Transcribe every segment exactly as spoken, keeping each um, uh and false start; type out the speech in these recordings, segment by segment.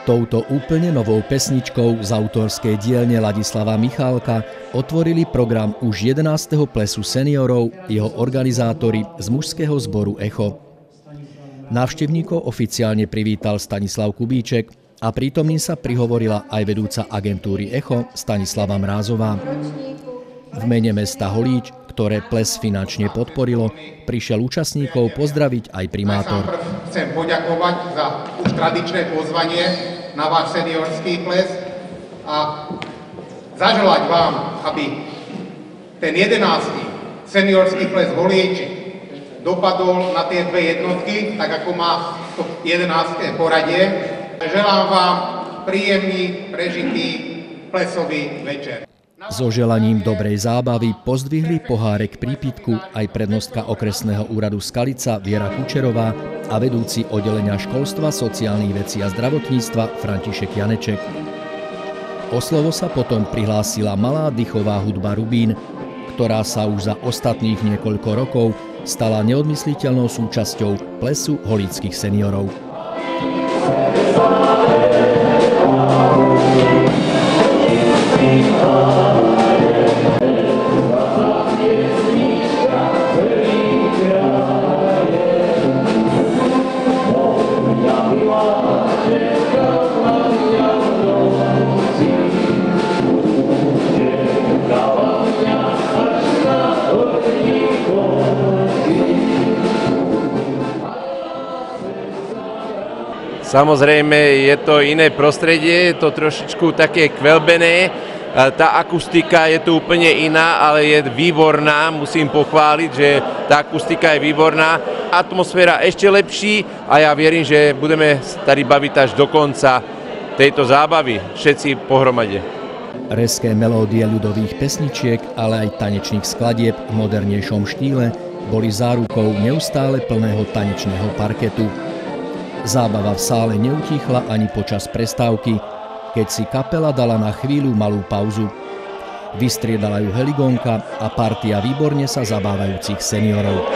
Touto úplne novou pesničkou z autorskej dielne Ladislava Michálka otvorili program už jedenásteho plesu seniorov jeho organizátori z mužského zboru Echo. Návštevníkov oficiálne privítal Stanislav Kubíček a prítomným sa prihovorila aj vedúca agentúry Echo Stanislava Mrázová. V mene mesta Holíč, ktoré ples finančne podporilo, prišiel účastníkov pozdraviť aj primátor. Chcem poďakovať za už tradičné pozvanie na váš seniorský ples a zaželať vám, aby ten jedenásty seniorský ples v Holíči dopadol na tie dve jednotky, tak ako má to jedenáste poradie. Želám vám príjemný, prežitý plesový večer. So želaním dobrej zábavy pozdvihli pohárek prípitku aj prednostka okresného úradu Skalica Viera Kučerová a vedúci oddelenia školstva, sociálnych vecí a zdravotníctva František Janeček. O slovo sa potom prihlásila malá dychová hudba Rubín, ktorá sa už za ostatných niekoľko rokov stala neodmysliteľnou súčasťou plesu holíckych seniorov. Samozrejme, je to iné prostredie, je to trošičku také kvelbené, tá akustika je tu úplne iná, ale je výborná, musím pochváliť, že tá akustika je výborná, atmosféra ešte lepší a ja verím, že budeme tady baviť až do konca tejto zábavy, všetci pohromade. Rezké melódie ľudových pesničiek, ale aj tanečných skladieb v modernejšom štýle boli zárukou neustále plného tanečného parketu. Zábava v sále neutíchla ani počas prestávky, keď si kapela dala na chvíľu malú pauzu. Vystriedala ju heligonka a partia výborne sa zabávajúcich seniorov.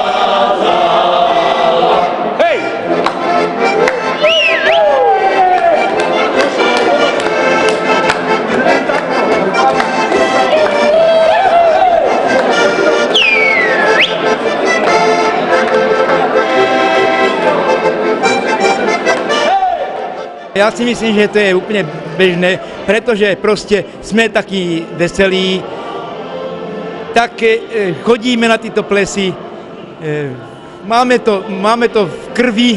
Ja si myslím, že to je úplne bežné, pretože proste sme takí veselí, tak chodíme na tieto plesy, máme to, máme to v krvi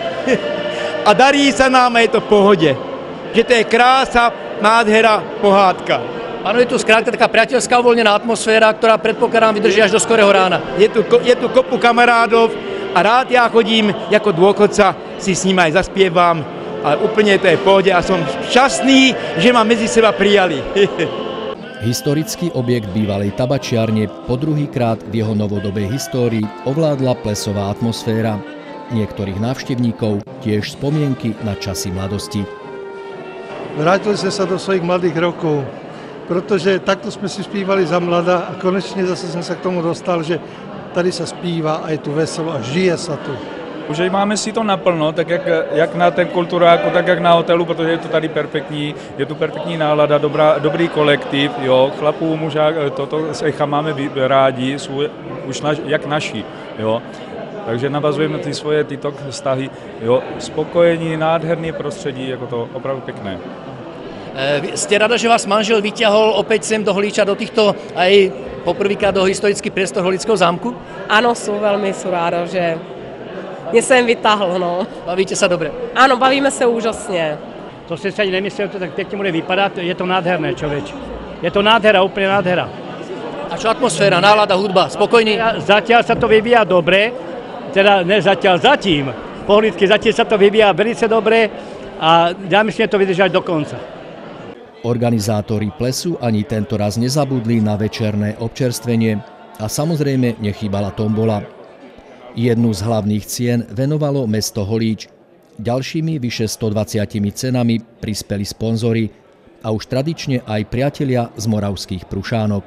a darí sa nám a je to v pohode. Že to je krása, nádhera, pohádka. Áno, je tu skrátka taká priateľská uvoľnená atmosféra, ktorá predpokladám vydrží až do skorého rána. Je tu, je tu kopu kamarádov a rád ja chodím ako dôchodca, si s nimi aj zaspievam. Ale úplne to je v pohode a som šťastný, že ma medzi seba prijali. Historický objekt bývalej tabačiarne po druhýkrát v jeho novodobej histórii ovládla plesová atmosféra. Niektorých návštevníkov tiež spomienky na časy mladosti. Vrátili sme sa do svojich mladých rokov, pretože takto sme si spívali za mladá a konečne zase som sa k tomu dostal, že tady sa zpívá a je tu veselo a žije sa tu. Užíváme si to naplno, tak jak, jak na ten kulturáku, tak jak na hotelu, protože je to tady perfektní, je tu perfektní nálada, dobrá, dobrý kolektiv, jo, chlapů, mužák, toto s Echa máme rádi, svůj, už naš, jak naši, jo. Takže navazujeme ty svoje tyto vztahy, jo, spokojení, nádherný prostředí, jako to opravdu pěkné. E, ste rada, že vás manžel vyťahol opäť sem do Holíča, do týchto aj poprvýkrát do historický priestor Holíckého zámku? Áno, sú veľmi sú ráda, že mě sem vytáhl, no. Bavíte sa dobre? Áno, bavíme se úžasně. To si ani nemyslel, to tak pěkně bude vypadat, je to nádherné, člověč. Je to nádhera, úplně nádhera. A čo atmosféra, nálada, hudba, spokojný? Zatiaľ sa to vyvíja dobre, teda ne zatiaľ, zatím. Pohľadky zatiaľ sa to vyvíja velice dobre a ja myslím, že to vydržať do konca. Organizátori plesu ani tento raz nezabudli na večerné občerstvenie a samozrejme nechýbala tombola. Jednu z hlavných cien venovalo mesto Holíč. Ďalšími vyše stodvadsiatimi cenami prispeli sponzori a už tradične aj priatelia z moravských Prušánok.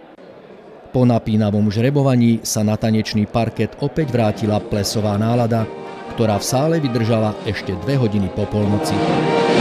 Po napínavom žrebovaní sa na tanečný parket opäť vrátila plesová nálada, ktorá v sále vydržala ešte dve hodiny po polnoci.